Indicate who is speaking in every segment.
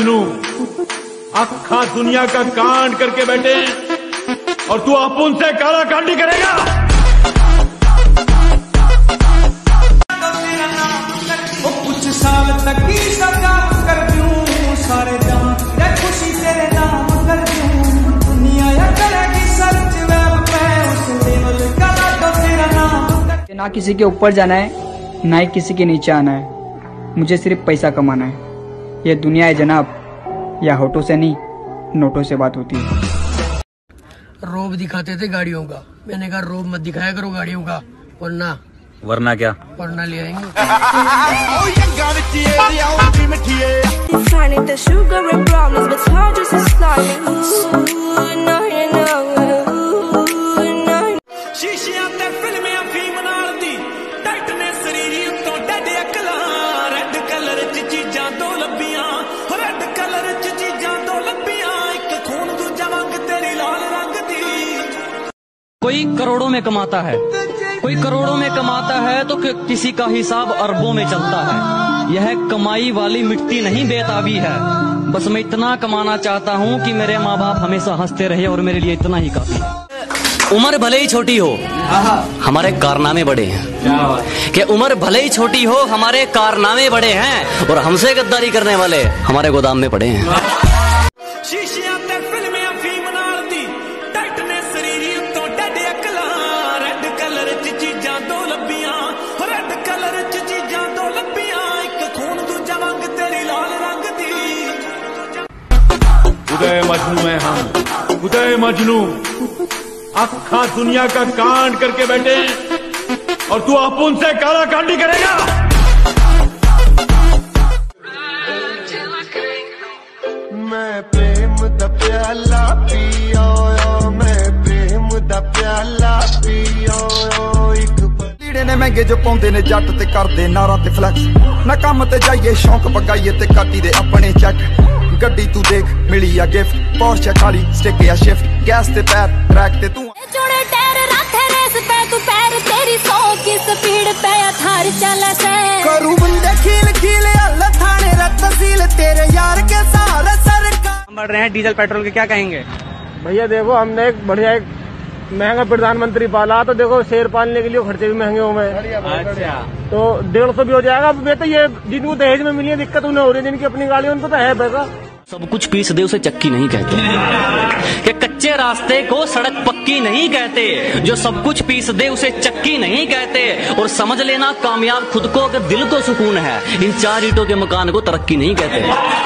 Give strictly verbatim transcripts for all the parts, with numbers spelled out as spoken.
Speaker 1: मजनू अखा दुनिया का कांड करके बैठे और तू अपुन से काला कांडी करेगा।
Speaker 2: कुछ साल तक की सजा कर दूं सारे दाम या खुशी तेरे नाम कर दूं दुनिया या करेगी सर्च वेब पे उस लेवल का तो तेरा नाम।
Speaker 3: ना किसी के ऊपर जाना है ना ही किसी के नीचे आना है, मुझे सिर्फ पैसा कमाना है। ये दुनिया है जनाब, या होठों से नहीं नोटों से बात होती है।
Speaker 4: रोब दिखाते थे गाड़ियों का, मैंने कहा रोब मत दिखाया करो गाड़ियों का, वरना
Speaker 5: वरना क्या
Speaker 4: वरना ले आएंगे।
Speaker 2: शीशियां ते फिल्में अफीम नाल दी टाइट ने शरीर तो डडे अकला रेड कलर च चीजां दो लब्बियां रेड कलर च चीजां दो लब्बियां एक खून दूजा रंग तेरी लाल रंग दी।
Speaker 6: कोई करोड़ों में कमाता है, कोई करोड़ों में कमाता है तो किसी का हिसाब अरबों में चलता है। यह कमाई वाली मिट्टी नहीं बेताबी है। बस मैं इतना कमाना चाहता हूँ कि मेरे माँ बाप हमेशा हंसते रहे और मेरे लिए इतना ही काफी।
Speaker 7: उम्र भले ही छोटी हो हमारे कारनामे बड़े हैं, कि उम्र भले ही छोटी हो हमारे कारनामे बड़े हैं और हमसे गद्दारी करने वाले हमारे गोदाम में पड़े हैं।
Speaker 2: शीशियां ते फिल्में अफीम नाल दी टाइट ने शरीर तो डडे अकला रेड कलर च चीजां दो लब्बियां रेड कलर च चीजां दो लब्बियां एक खून दूजा रंग तेरी लाल रंग दी।
Speaker 1: उदय मजनू है हम, उदय मजनू अखा दुनिया का कांड करके बैठे और तू अपुन से काला कांडी करेगा।
Speaker 8: मैं प्रेम दा प्याला पियो, मैं प्रेम दा प्याला पियो। लीड़े ने महंगे जो पाउंदे ने जट ते करदे नारा ते फ्लैक्स, ना काम ते जाइए शौक पगाइए ते काटी दे अपने चेक। गड्डी तू देख मिली या गिफ्ट, पोर्शे खाली स्टिक या शिफ्ट, गैस ते पैर ट्रैक ते तू
Speaker 9: जोड़े टायर रखे रेस पे तू पैर तेरी सौ की स्पीड पे थार चला से
Speaker 8: करू बंदे खील खील अल्लाह थाने रत सील तेरे यार के सहारे सरकार
Speaker 6: बढ़ रहे हैं डीजल पेट्रोल के, क्या कहेंगे?
Speaker 4: भैया देखो हमने एक बढ़िया एक महंगा प्रधानमंत्री पाला, तो देखो शेर पालने के लिए खर्चे भी महंगे हो गए। अच्छा तो डेढ़ सौ भी हो जाएगा बेटा। ये जिनको दहेज में मिली है दिक्कत उन्हें हो रही है, जिनकी अपनी गाड़ी उनको तो है पैसा।
Speaker 7: सब कुछ पीस दे उसे चक्की नहीं कहते, कि कच्चे रास्ते को सड़क पक्की नहीं कहते। जो सब कुछ पीस दे उसे चक्की नहीं कहते। और समझ लेना कामयाब खुद को अगर दिल को सुकून है, इन चार ईंटों के मकान को तरक्की नहीं कहते।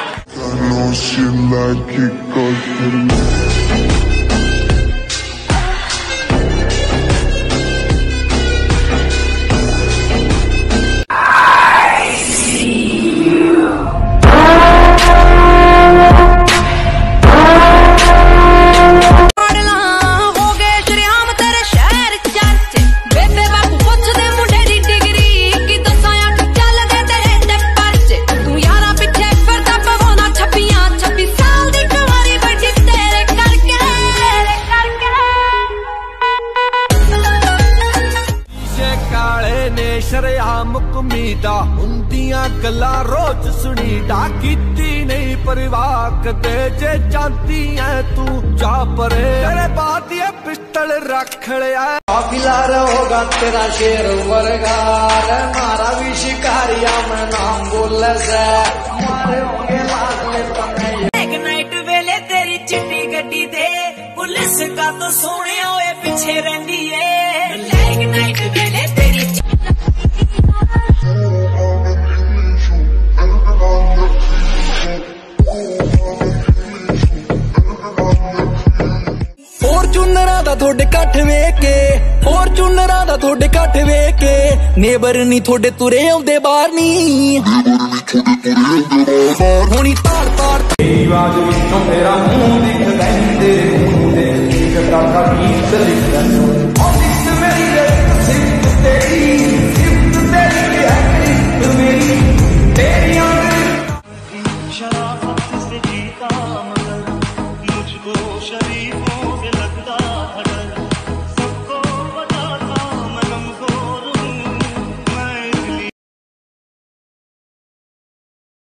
Speaker 2: शरेआम कुमीदा उन्दियां गल्लां रोज सुनीदा कीती नहीं परिवाह कदे जे जानती है तू जा परे तेरे बात ये पिस्टल रख लिया। काफिला होगा तेरा शेर वर्गा मारा भी शिकारिया में नाम बोले से हमारे होंगे लाख में पकड़े।
Speaker 9: एक नाइट वेले तेरी चिट्टी गड्डी दे पुलिस का तो सोने होए पीछे रहंदी है। एक नाइट वेले तेरी
Speaker 2: फॉर्चूनरा दा थोड़े कट वेके फॉर्चूनरा दा थोड़े कट वेके नेबर नी थोड़े तुरे आउंदे बाहर नी होनी तार तार आवाज विचों तेरा मुंह दिख लैंदे मुंदे दिख दा गीत लिख लैंदे ओ दिस मेरी सिख तेरी